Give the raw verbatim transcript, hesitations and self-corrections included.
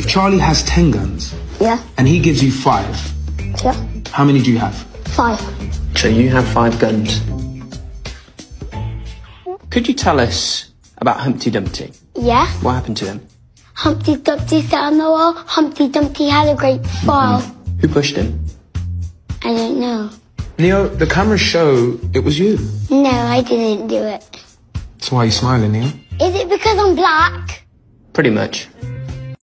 if Charlie has ten guns... Yeah. ...and he gives you five... Yeah. How many do you have? Five. So you have five guns. Could you tell us about Humpty Dumpty? Yeah. What happened to him? Humpty Dumpty sat on the wall. Humpty Dumpty had a great fall. Mm-hmm. Who pushed him? I don't know. Neo, the cameras show it was you. No, I didn't do it. That's why you're smiling, Neo. Is it because I'm black? Pretty much.